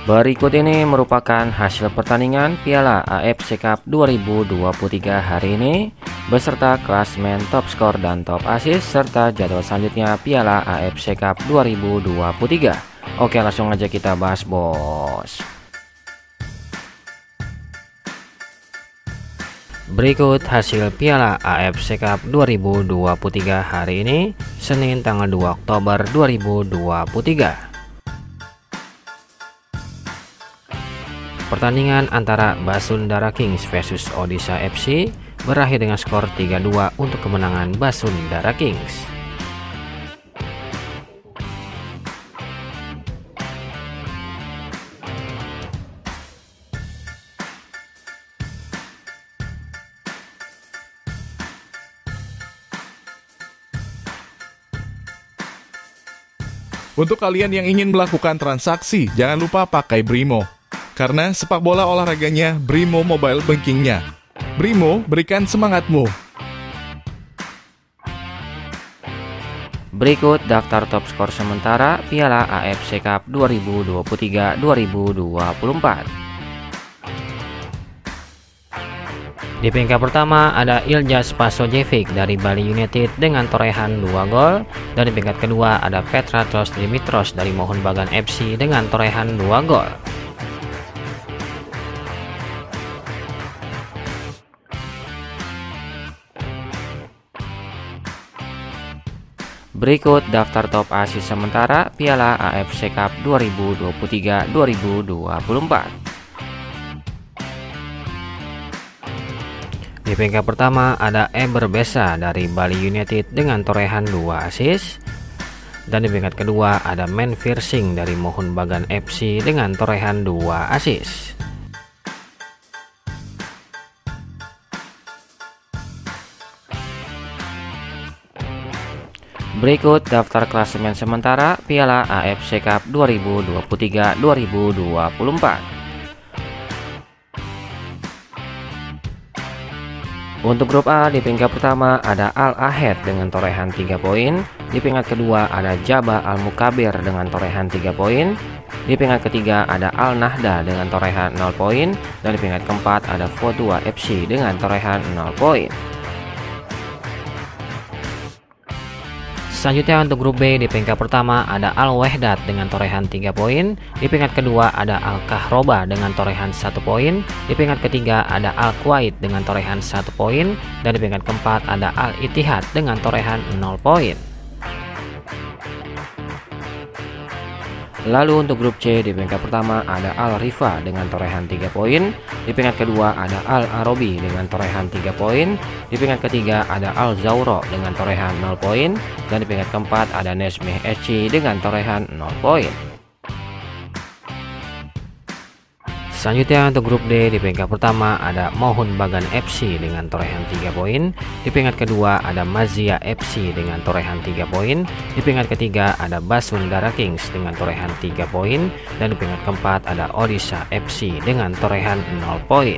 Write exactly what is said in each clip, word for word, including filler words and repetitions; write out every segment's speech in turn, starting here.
Berikut ini merupakan hasil pertandingan Piala A F C Cup dua ribu dua puluh tiga hari ini beserta klasmen top skor dan top assist serta jadwal selanjutnya Piala A F C Cup dua ribu dua puluh tiga. Oke, langsung aja kita bahas, bos. Berikut hasil Piala A F C Cup dua ribu dua puluh tiga hari ini, Senin tanggal dua Oktober dua ribu dua puluh tiga. Pertandingan antara Basundara Kings versus Odisha F C berakhir dengan skor tiga dua untuk kemenangan Basundara Kings. Untuk kalian yang ingin melakukan transaksi, jangan lupa pakai Brimo. Karena sepak bola olahraganya Brimo Mobile Bankingnya. Brimo, berikan semangatmu. Berikut daftar top skor sementara Piala A F C Cup dua ribu dua puluh tiga dua ribu dua puluh empat. Di peringkat pertama ada Iljaz Pasojevic dari Bali United dengan torehan dua gol, dan di peringkat kedua ada Petratos Dimitros dari Mohun Bagan F C dengan torehan dua gol. Berikut daftar top assist sementara Piala A F C Cup dua ribu dua puluh tiga dua ribu dua puluh empat. Di peringkat pertama ada Eber Besa dari Bali United dengan torehan dua assist, dan di peringkat kedua ada Menfir Singh dari Mohun Bagan F C dengan torehan dua assist. Berikut daftar klasemen sementara Piala A F C Cup dua ribu dua puluh tiga dua ribu dua puluh empat. Untuk grup A, di peringkat pertama ada Al Ahed dengan torehan tiga poin, di peringkat kedua ada Jabah Al Mukabir dengan torehan tiga poin, di peringkat ketiga ada Al Nahda dengan torehan nol poin, dan di peringkat keempat ada Fotua F C dengan torehan nol poin. Selanjutnya untuk grup B, di peringkat pertama ada Al Wehdat dengan torehan tiga poin, di peringkat kedua ada Al Kahroba dengan torehan satu poin, di peringkat ketiga ada Al Kuwait dengan torehan satu poin, dan di peringkat keempat ada Al Ittihad dengan torehan nol poin. Lalu untuk grup C, di peringkat pertama ada Al Rifa dengan torehan tiga poin, di peringkat kedua ada Al Arabi dengan torehan tiga poin, di peringkat ketiga ada Al Zauro dengan torehan nol poin, dan di peringkat keempat ada Nesmeh S C dengan torehan nol poin. Selanjutnya untuk grup D, di peringkat pertama ada Mohun Bagan F C dengan torehan tiga poin, di peringkat kedua ada Mazia F C dengan torehan tiga poin, di peringkat ketiga ada Basundara Kings dengan torehan tiga poin, dan di peringkat keempat ada Odisha F C dengan torehan nol poin.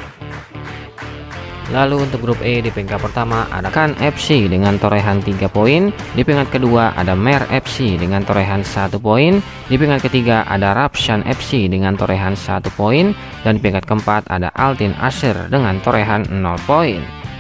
Lalu untuk grup E, di peringkat pertama ada Kan F C dengan torehan tiga poin, di peringkat kedua ada Mer F C dengan torehan satu poin, di peringkat ketiga ada Rapshan F C dengan torehan satu poin, dan di peringkat keempat ada Altin Asir dengan torehan nol poin.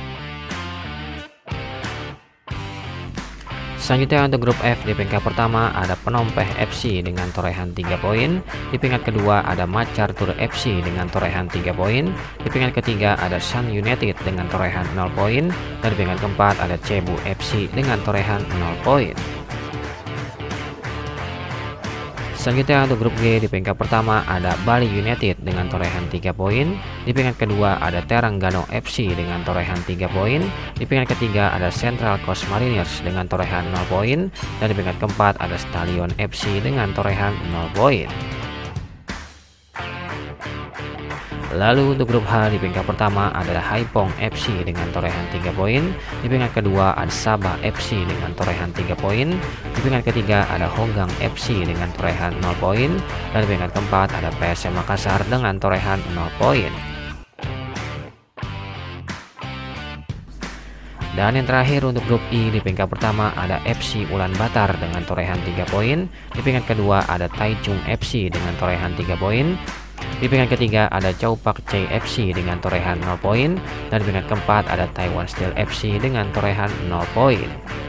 Selanjutnya untuk grup F, di peringkat pertama ada Penompeh F C dengan torehan tiga poin, di peringkat kedua ada Macartur F C dengan torehan tiga poin, di peringkat ketiga ada Sun United dengan torehan nol poin, dan di peringkat keempat ada Cebu F C dengan torehan nol poin. Selanjutnya untuk grup G, di peringkat pertama ada Bali United dengan torehan tiga poin, di peringkat kedua ada Terengganu F C dengan torehan tiga poin, di peringkat ketiga ada Central Coast Mariners dengan torehan nol poin, dan di peringkat keempat ada Stallion F C dengan torehan nol poin. Lalu untuk grup H, di peringkat pertama adalah Haipong F C dengan torehan tiga poin, di peringkat kedua ada Sabah F C dengan torehan tiga poin, di peringkat ketiga ada Honggang F C dengan torehan nol poin, dan di peringkat keempat ada P S M Makassar dengan torehan nol poin. Dan yang terakhir untuk grup I, di peringkat pertama ada F C Ulaanbaatar dengan torehan tiga poin. Di peringkat kedua ada Taichung F C dengan torehan tiga poin. Di peringkat ketiga ada Chow Pak Chai F C dengan torehan nol poin. Dan di peringkat keempat ada Taiwan Steel F C dengan torehan nol poin.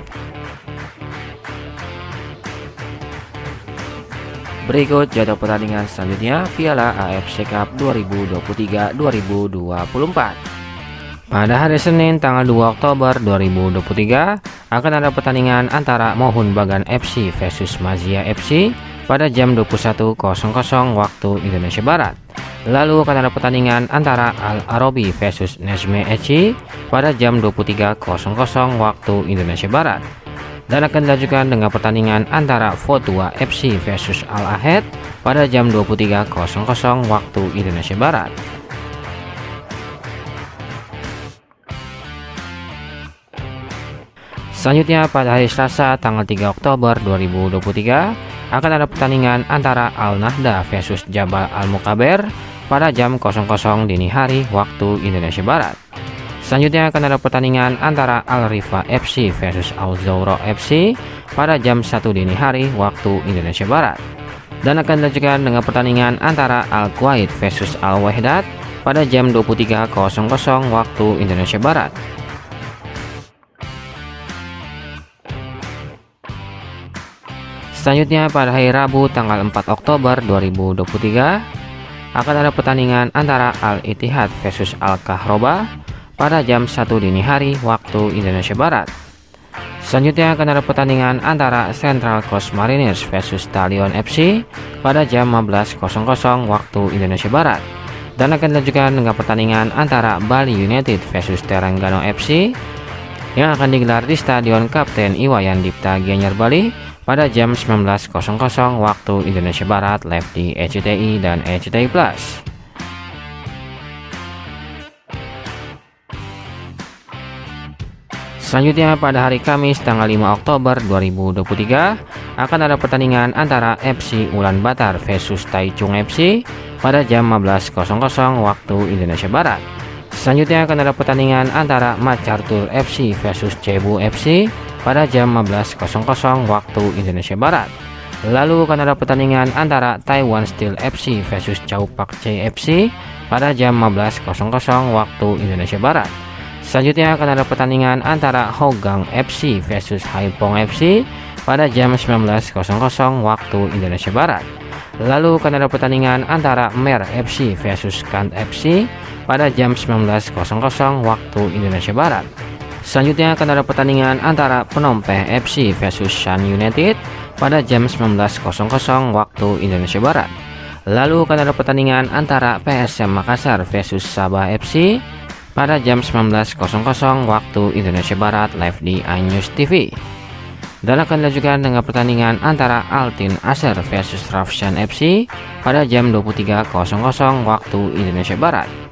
Berikut jadwal pertandingan selanjutnya Piala A F C Cup dua ribu dua puluh tiga dua ribu dua puluh empat. Pada hari Senin tanggal dua Oktober dua ribu dua puluh tiga akan ada pertandingan antara Mohun Bagan F C versus Mazia F C pada jam dua puluh satu waktu Indonesia Barat. Lalu akan ada pertandingan antara Al Arabi versus Nejmeh F C pada jam dua puluh tiga waktu Indonesia Barat. Dan akan dilanjutkan dengan pertandingan antara Fotua F C versus Al Ahed pada jam dua puluh tiga waktu Indonesia Barat. Selanjutnya pada hari Selasa tanggal tiga Oktober dua ribu dua puluh tiga akan ada pertandingan antara Al Nahda versus Jabal Al Mukaber pada jam nol nol dini hari waktu Indonesia Barat. Selanjutnya akan ada pertandingan antara Al Rifa F C versus Al Zawra F C pada jam satu dini hari waktu Indonesia Barat. Dan akan dilanjutkan dengan pertandingan antara Al Kuwait versus Al Wahdat pada jam dua puluh tiga waktu Indonesia Barat. Selanjutnya pada hari Rabu tanggal empat Oktober dua ribu dua puluh tiga akan ada pertandingan antara Al Ittihad versus Al Kahroba pada jam satu dini hari waktu Indonesia Barat. Selanjutnya akan ada pertandingan antara Central Coast Mariners versus Talion F C pada jam lima belas waktu Indonesia Barat. Dan akan dilanjutkan dengan pertandingan antara Bali United versus Terengganu F C yang akan digelar di Stadion Kapten Iwayan Dipta Gianyar Bali pada jam sembilan belas waktu Indonesia Barat, live di R C T I dan R C T I Plus. Selanjutnya pada hari Kamis tanggal lima Oktober dua ribu dua puluh tiga akan ada pertandingan antara F C Ulaanbaatar versus Taichung F C pada jam lima belas waktu Indonesia Barat. Selanjutnya akan ada pertandingan antara MacArthur F C versus Cebu F C pada jam lima belas waktu Indonesia Barat. Lalu akan ada pertandingan antara Taiwan Steel F C versus Chow Pak Chai F C pada jam lima belas waktu Indonesia Barat. Selanjutnya akan ada pertandingan antara Hougang F C versus Haiphong F C pada jam sembilan belas waktu Indonesia Barat. Lalu akan ada pertandingan antara Mer F C versus Kant F C pada jam sembilan belas waktu Indonesia Barat. Selanjutnya akan ada pertandingan antara Phnom Penh F C versus Shan United pada jam sembilan belas waktu Indonesia Barat. Lalu akan ada pertandingan antara P S M Makassar versus Sabah F C pada jam sembilan belas waktu Indonesia Barat, live di iNews T V. Dan akan dilanjutkan dengan pertandingan antara Altin Aser versus Rafshan F C pada jam dua puluh tiga waktu Indonesia Barat.